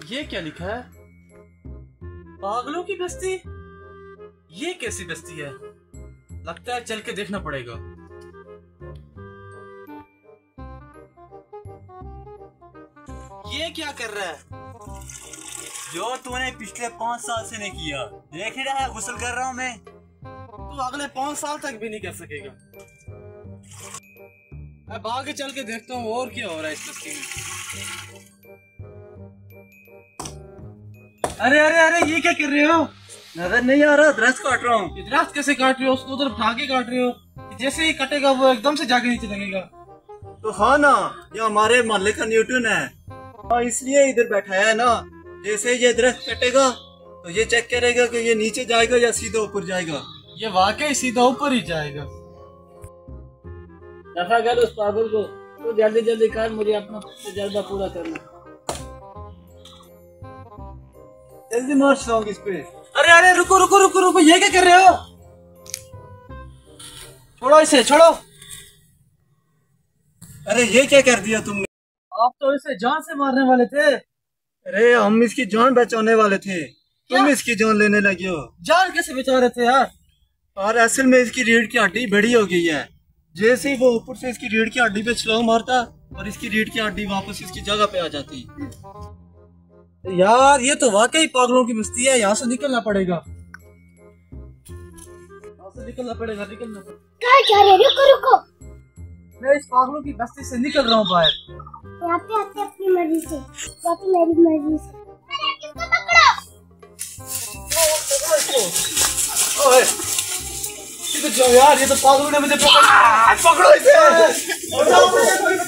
ये क्या लिखा है? पागलों की बस्ती? ये कैसी बस्ती है? लगता है चल के देखना पड़ेगा। ये क्या कर रहा है? जो तूने पिछले 5 साल से नहीं किया, देख ही रहा है गुस्ल कर रहा हूँ मैं। तू अगले 5 साल तक भी नहीं कर सकेगा। अब आगे चल के देखता हूँ और क्या हो रहा है इस बस्ती में। अरे अरे अरे, ये क्या कर रहे हो? नजर नहीं आ रहा? दरख्त काट रहा हूँ। ये दरख्त कैसे काट रहे हो? उसको उधर उठा के काट रहे हो? जैसे ही कटेगा वो एकदम से जाके नीचे लगेगा। तो हाँ ना, ये हमारे मोहल्ले का न्यूटन है, हाँ इसलिए इधर बैठा है ना। जैसे ये दरख्त कटेगा तो ये चेक करेगा कि ये नीचे जाएगा या सीधा ऊपर जाएगा। ये वाकई सीधा ऊपर ही जाएगा। दफा कर उस पागल को, तो जल्दी जल्दी कर, मुझे अपना तजर्बा पूरा करना। जल्दी मार सॉन्ग इस पे। अरे अरे रुको रुको रुको रुको, ये क्या कर रहे हो? छोड़ो इसे, छोड़ो। अरे ये क्या कर दिया तुमने? आप तो इसे जान से मारने वाले थे। अरे हम इसकी जान बचाने वाले थे, तुम इसकी जान लेने लगे हो। जान कैसे बचा रहे थे यार? और असल में इसकी रीढ़ की हड्डी बड़ी हो गई है। जैसे ही वो ऊपर से इसकी रीढ़ की हड्डी पे छलांग मारता और इसकी रीढ़ की हड्डी वापस इसकी जगह पे आ जाती। यार ये तो वाकई पागलों की बस्ती है। यहाँ से निकलना पड़ेगा, निकलना पड़ेगा। कहाँ जा रहे? रुको रुको, मैं इस पागलों की बस्ती से निकल रहा हूँ बाहर। यहाँ पे आते अपनी मर्जी से, जाते मेरी मर्जी से। अरे किसको पकड़ो? ओए, इधर जाओ यार, ये तो पागलों ने मुझे पकड़ा। पकड़ो इसे।